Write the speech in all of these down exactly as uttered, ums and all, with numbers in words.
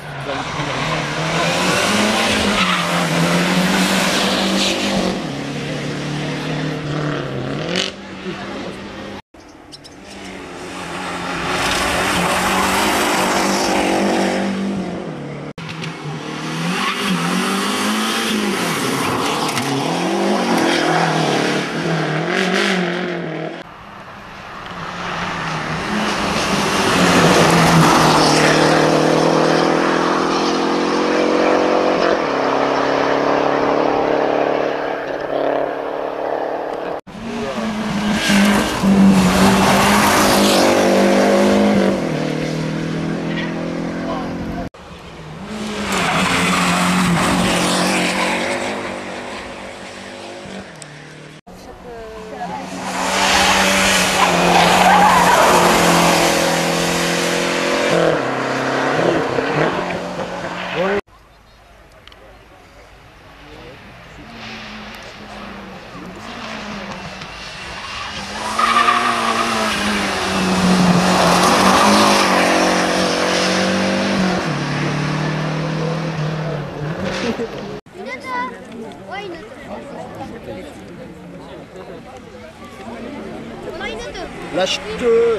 Lâche-te!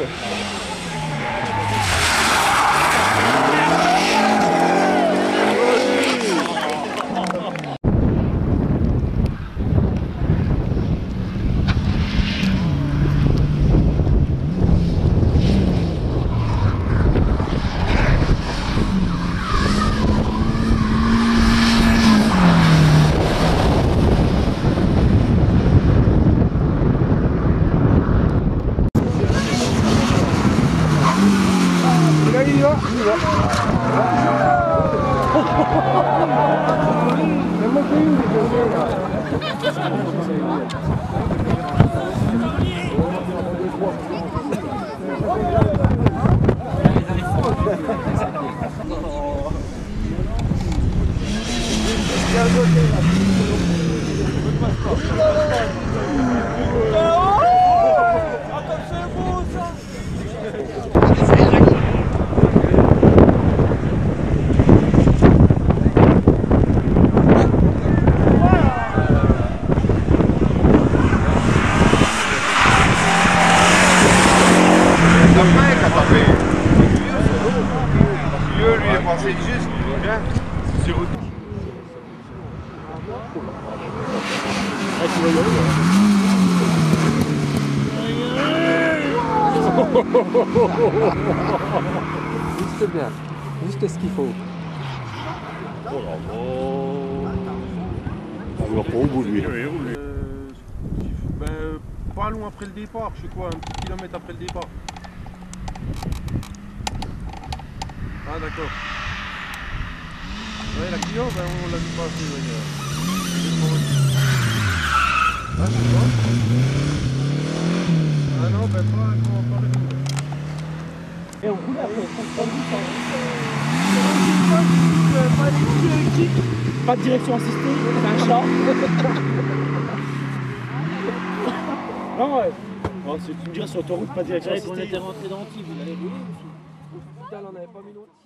Juste bien, juste ce qu'il faut. Oh là là. On va pas au bout lui. Euh, ben, pas loin après le départ, je sais quoi, un petit kilomètre après le départ. Ah d'accord. Ouais, la Clio, ben, on l'a vu passer. Ouais. Ah, c'est quoi? Ah non, ben pas, pas, pas le coup. Et on roule après, pas de direction assistée, c'est un chat. Non, ouais. Bon, tu me dirais sur l'autoroute, pas de direction assistée. On était rentré dans Antibes, vous l'avez roulé aussi. Au final, on n'avait pas mis l'autre.